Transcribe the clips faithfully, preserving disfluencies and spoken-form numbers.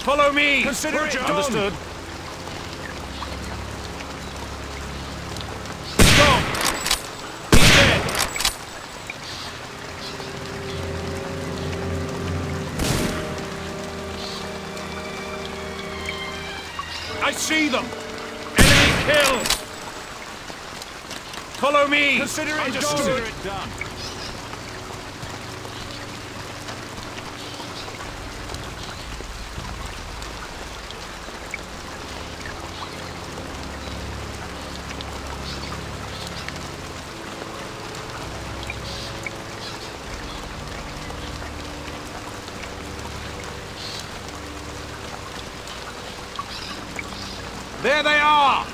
Follow me! Consider Roger. it done. Understood. Stop! He's dead! I see them! Enemy killed! Follow me! Consider it Understood. done. Consider it done. There they are!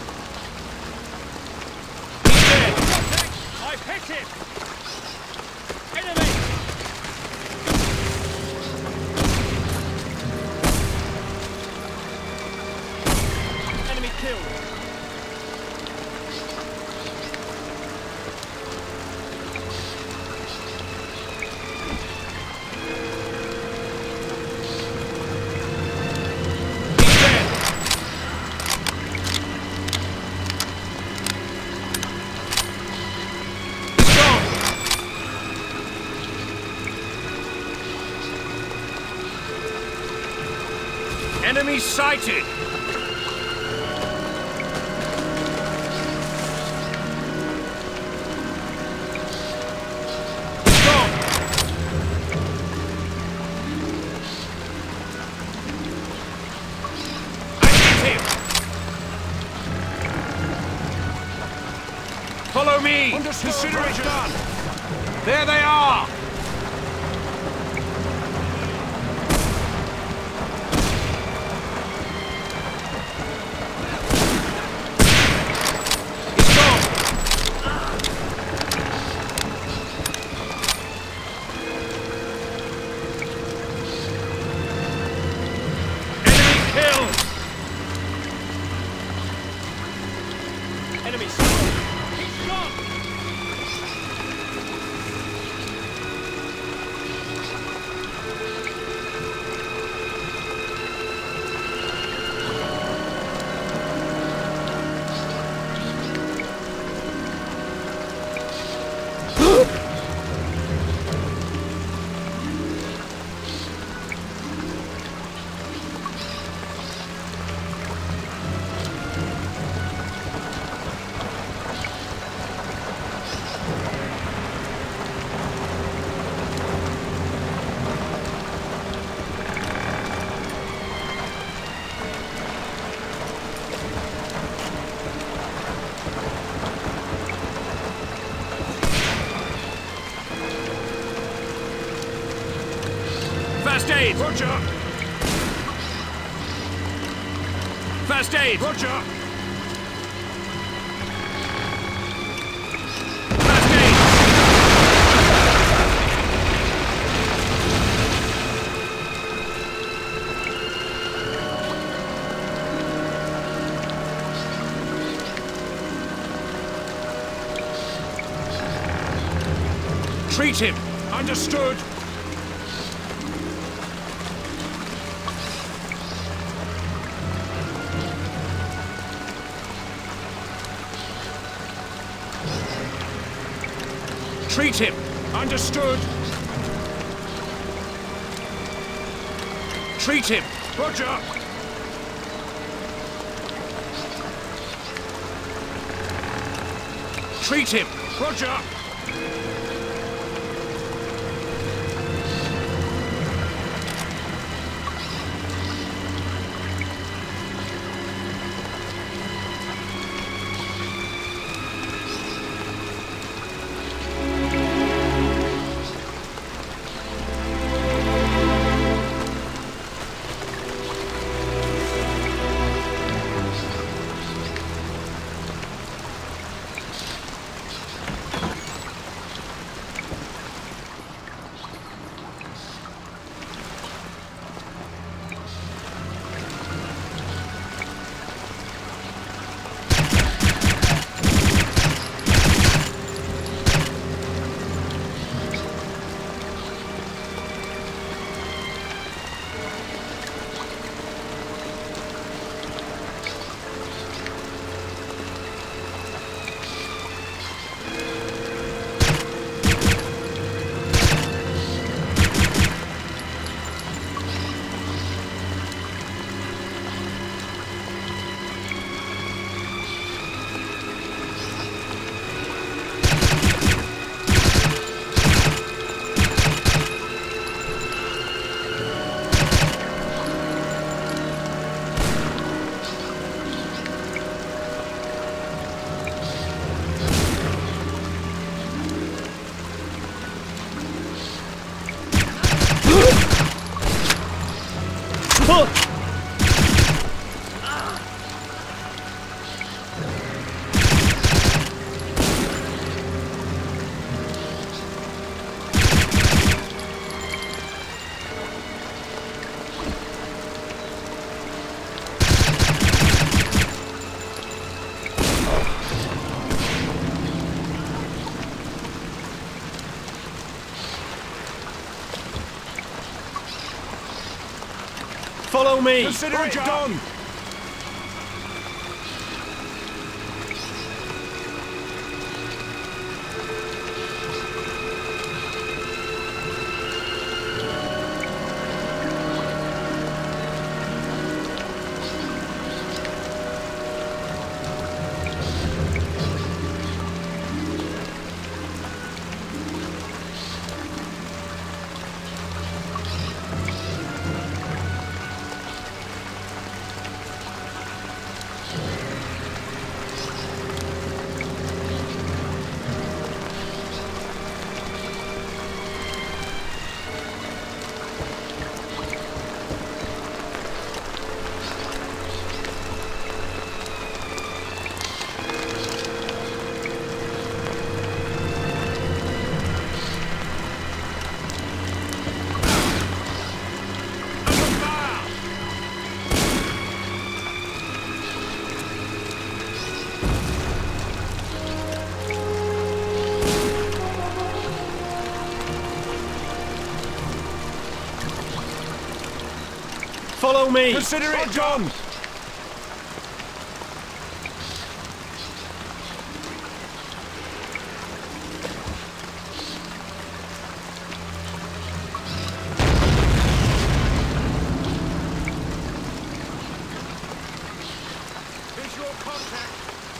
He's dead! I've hit him! Enemy! Enemy killed! Enemy sighted! Stop! I hit him! Follow me! Understood. Consider it Roger. done! There they are! Enemy killed! He's gone! First aid! Roger! First aid! Roger! First aid! Treat him! Understood! Treat him! Understood! Treat him! Roger! Treat him! Roger! Follow me! Consider it Roger. done! Follow me! Consider it done! Visual contact!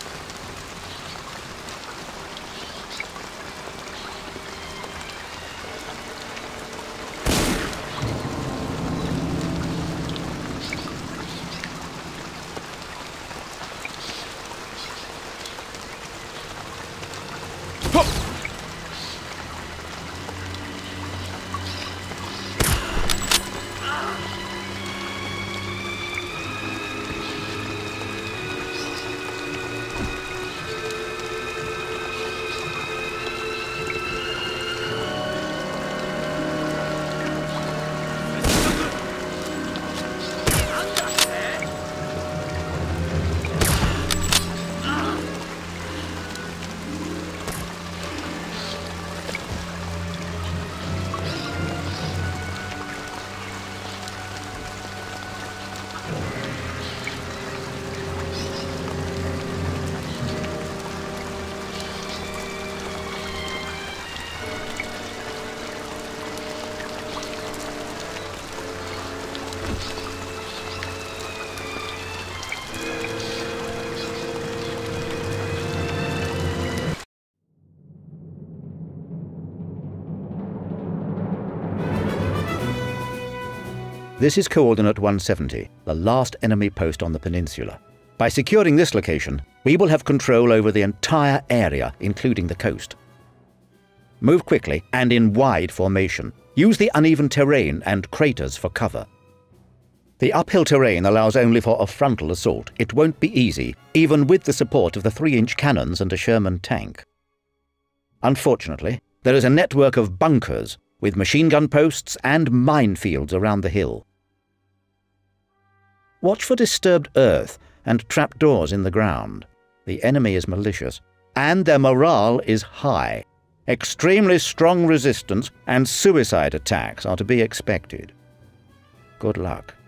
This is Coordinate one seventy, the last enemy post on the peninsula. By securing this location, we will have control over the entire area, including the coast. Move quickly and in wide formation. Use the uneven terrain and craters for cover. The uphill terrain allows only for a frontal assault. It won't be easy, even with the support of the three inch cannons and a Sherman tank. Unfortunately, there is a network of bunkers with machine gun posts and minefields around the hill. Watch for disturbed earth and trapdoors in the ground. The enemy is malicious, and their morale is high. Extremely strong resistance and suicide attacks are to be expected. Good luck.